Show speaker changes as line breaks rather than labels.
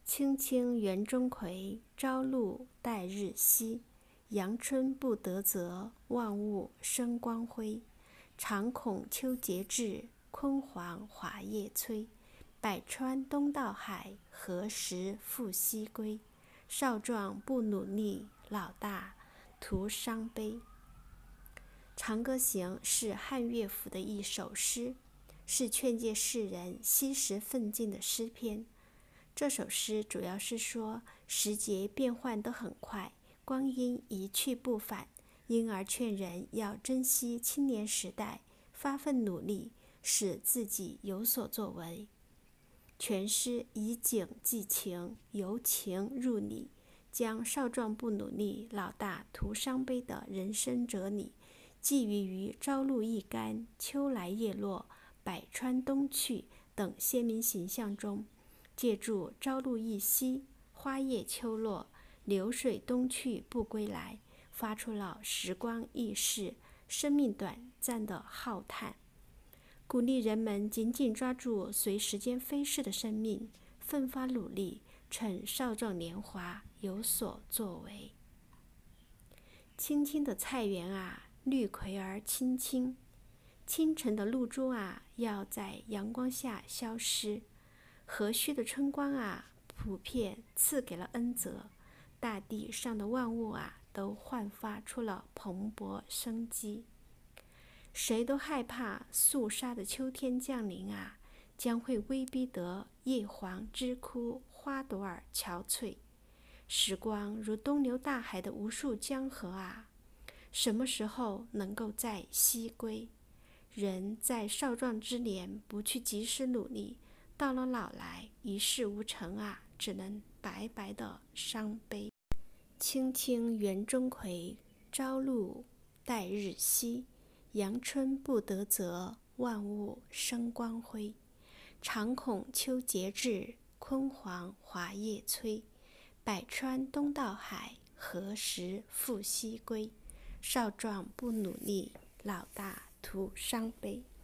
青青园中葵，朝露待日晞。阳春布德泽，万物生光辉。常恐秋节至，焜黄华叶衰。百川东到海，何时复西归？少壮不努力，老大徒伤悲。《长歌行》是汉乐府的一首诗，是劝诫世人惜时奋进的诗篇。这首诗主要是说时节变换得很快，光阴一去不返，因而劝人要珍惜青年时代，发奋努力，使自己有所作为。全诗以景寄情，由情入理，将少壮不努力，老大徒伤悲的人生哲理寄予于朝露一干、秋来叶落、百川东去等鲜明形象中，借助朝露一夕、花叶秋落、流水东去不归来，发出了时光易逝、生命短暂的浩叹，鼓励人们紧紧抓住随时间飞逝的生命，奋发努力，趁少壮年华有所作为。青青的菜园啊，绿葵儿青青。清晨的露珠啊，要在阳光下消失。和煦的春光啊，普遍赐给了恩泽。大地上的万物啊，都焕发出了蓬勃生机。谁都害怕肃杀的秋天降临啊，将会威逼得叶黄枝枯，花朵儿憔悴。时光如东流大海的无数江河啊，什么时候能够再西归？人在少壮之年不去及时努力，到了老来一事无成啊，只能白白的伤悲。青青园中葵，朝露待日晞。阳春布德泽，万物生光辉。常恐秋节至，焜黄华叶衰。百川东到海，何时复西归？少壮不努力，老大徒伤悲。